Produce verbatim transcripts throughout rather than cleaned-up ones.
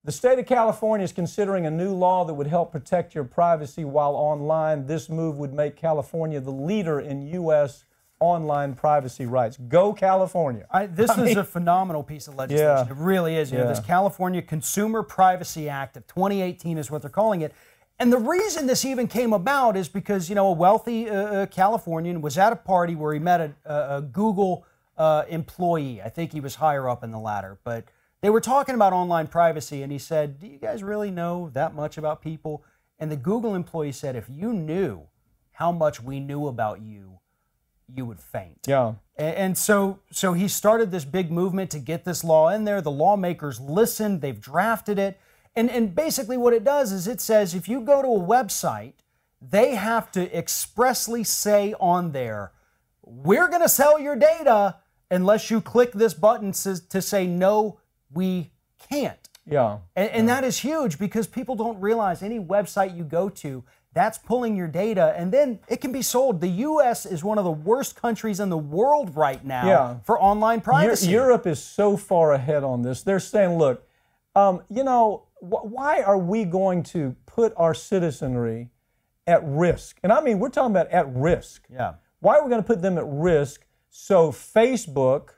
The state of California is considering a new law that would help protect your privacy while online. This move would make California the leader in U S online privacy rights. Go California. I, this I is mean, a phenomenal piece of legislation. Yeah, it really is. You yeah. know, this California Consumer Privacy Act of twenty eighteen is what they're calling it. And the reason this even came about is because, you know, a wealthy uh, Californian was at a party where he met a, a Google uh, employee. I think he was higher up in the ladder. But they were talking about online privacy, and he said, do you guys really know that much about people? And the Google employee said, if you knew how much we knew about you, you would faint. Yeah. And, and so, so he started this big movement to get this law in there. The lawmakers listened. They've drafted it. And, and basically what it does is it says if you go to a website, they have to expressly say on there, we're going to sell your data unless you click this button to, to say, no, we can't. Yeah. And, and yeah. that is huge because people don't realize any website you go to, that's pulling your data, and then it can be sold. The U S is one of the worst countries in the world right now yeah. for online privacy. Europe is so far ahead on this. They're saying, look, um, you know, wh why are we going to put our citizenry at risk? And I mean, we're talking about at risk. Yeah. Why are we going to put them at risk so Facebook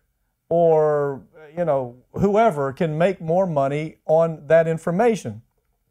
or, you know, whoever can make more money on that information?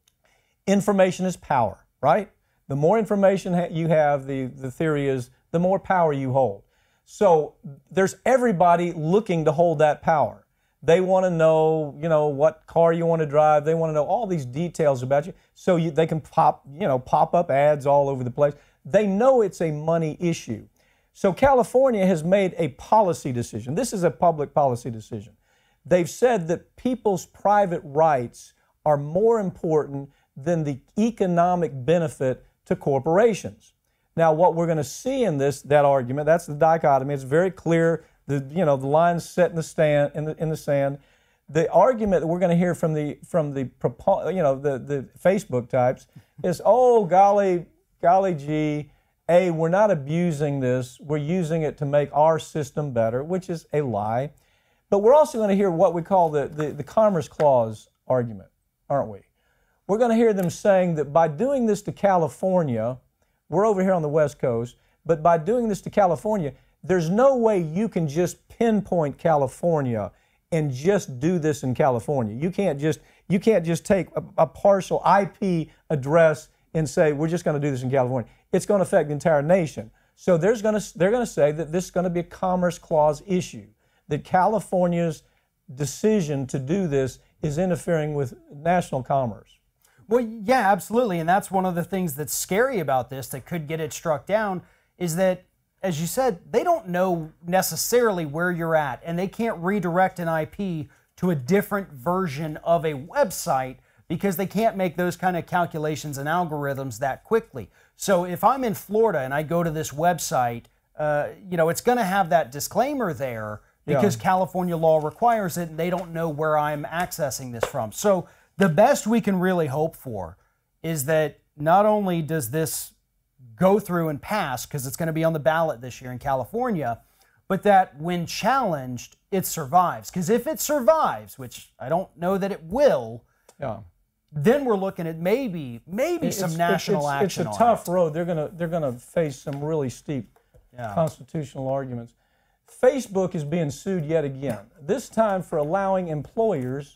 Information is power, right? The more information you have, the, the theory is, the more power you hold. So there's everybody looking to hold that power. They want to know, you know, what car you want to drive. They want to know all these details about you, so you, they can pop, you know, pop up ads all over the place. They know it's a money issue. So California has made a policy decision. This is a public policy decision. They've said that people's private rights are more important than the economic benefit to corporations. Now, what we're going to see in this, that argument, that's the dichotomy. It's very clear. The, you know, the line's set in the stand, in the, in the sand. The argument that we're going to hear from the, from the, you know, the, the Facebook types is, oh, golly, golly gee, A, we're not abusing this. We're using it to make our system better, which is a lie. But we're also going to hear what we call the, the, the Commerce Clause argument, aren't we? We're going to hear them saying that by doing this to California, we're over here on the West Coast, but by doing this to California, there's no way you can just pinpoint California and just do this in California. You can't just, you can't just take a, a partial I P address and say, we're just going to do this in California. It's going to affect the entire nation. So there's going to, they're going to say that this is going to be a Commerce Clause issue, that California's decision to do this is interfering with national commerce. Well, yeah, absolutely. And that's one of the things that's scary about this that could get it struck down is that, as you said, they don't know necessarily where you're at, and they can't redirect an I P to a different version of a website because they can't make those kind of calculations and algorithms that quickly. So if I'm in Florida and I go to this website, uh, you know, it's going to have that disclaimer there because yeah. California law requires it, and they don't know where I'm accessing this from. So the best we can really hope for is that not only does this go through and pass, because it's going to be on the ballot this year in California, but that when challenged, it survives. Because if it survives, which I don't know that it will, yeah. then we're looking at maybe maybe it's, some national it's, action. It's a tough it. road. They're going to they're going to face some really steep yeah. constitutional arguments. Facebook is being sued yet again. This time for allowing employers.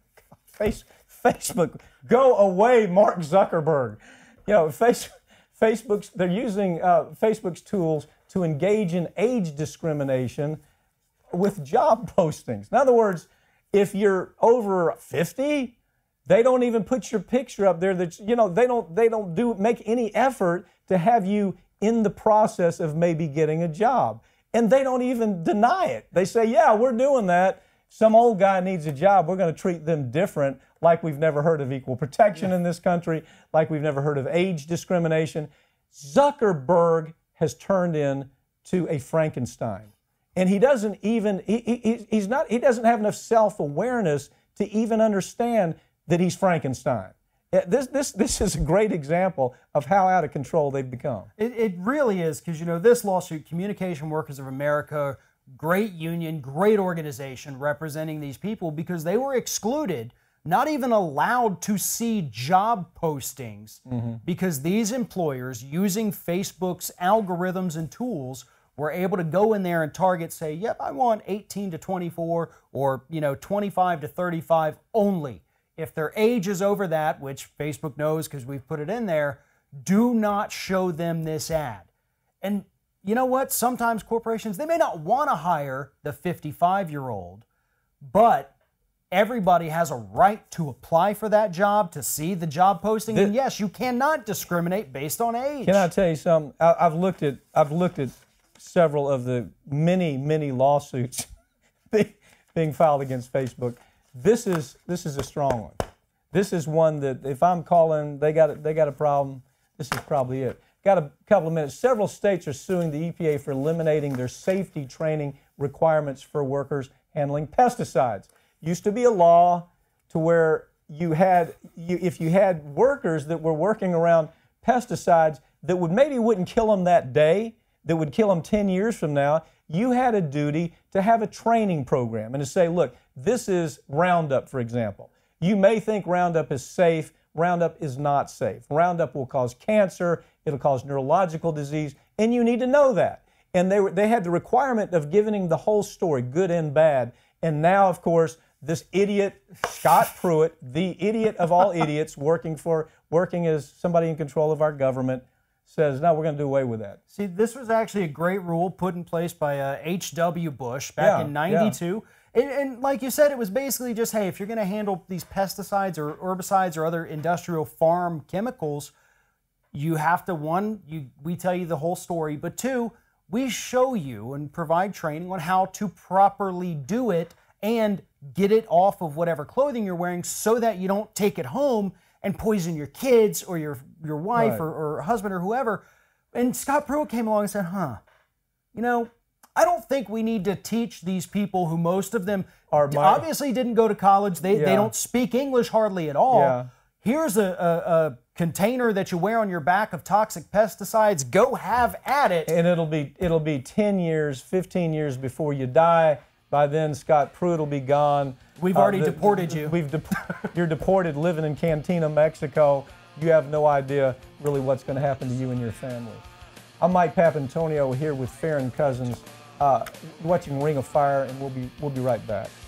face, Facebook, go away, Mark Zuckerberg. You know, face, Facebook's they're using uh, Facebook's tools to engage in age discrimination with job postings. In other words, if you're over fifty, they don't even put your picture up there. That you know they don't they don't do make any effort to have you in the process of maybe getting a job, and they don't even deny it. They say, "Yeah, we're doing that. Some old guy needs a job. We're going to treat them different, like we've never heard of equal protection in this country, like we've never heard of age discrimination." Zuckerberg has turned into a Frankenstein, and he doesn't even he, he, he's not he doesn't have enough self-awareness to even understand that he's Frankenstein. This this this is a great example of how out of control they've become. It, it really is, because you know this lawsuit, Communication Workers of America, great union, great organization representing these people, because they were excluded not even allowed to see job postings Mm-hmm. because these employers, using Facebook's algorithms and tools, were able to go in there and target, say, yep, I want eighteen to twenty-four or, you know, twenty-five to thirty-five only. If their age is over that, which Facebook knows because we've put it in there, do not show them this ad. And you know what? Sometimes corporations, they may not want to hire the fifty-five-year-old, but everybody has a right to apply for that job, to see the job posting. This, and yes, you cannot discriminate based on age. Can I tell you something? I, I've looked at I've looked at several of the many many lawsuits being filed against Facebook. This is this is a strong one. This is one that if I'm calling, they got they got a problem. This is probably it. Got a couple of minutes. Several states are suing the E P A for eliminating their safety training requirements for workers handling pesticides. Used to be a law to where you had, you, if you had workers that were working around pesticides that would maybe wouldn't kill them that day, that would kill them ten years from now, you had a duty to have a training program and to say, look, this is Roundup, for example. You may think Roundup is safe. Roundup is not safe. Roundup will cause cancer. It'll cause neurological disease, and you need to know that. And they were, they had the requirement of giving the whole story, good and bad. And now, of course, this idiot, Scott Pruitt, the idiot of all idiots, working for working as somebody in control of our government, says, no, we're going to do away with that. See, this was actually a great rule put in place by uh, H W Bush back Yeah, in ninety-two. Yeah. And, and like you said, it was basically just, hey, if you're going to handle these pesticides or herbicides or other industrial farm chemicals, you have to, one, you, we tell you the whole story, but two, we show you and provide training on how to properly do it and get it off of whatever clothing you're wearing so that you don't take it home and poison your kids or your, your wife Right. or, or husband or whoever. And Scott Pruitt came along and said, huh, you know, I don't think we need to teach these people who most of them Are my- obviously didn't go to college. They, Yeah. they don't speak English hardly at all. Yeah. Here's a, a, a container that you wear on your back of toxic pesticides. Go have at it. And it'll be it'll be ten years, fifteen years before you die. By then, Scott Pruitt will be gone. We've Uh, already the- deported you. We've de- you're deported, living in Cantina, Mexico. You have no idea really what's going to happen to you and your family. I'm Mike Papantonio here with Farron Cousins, uh, watching Ring of Fire, and we'll be we'll be right back.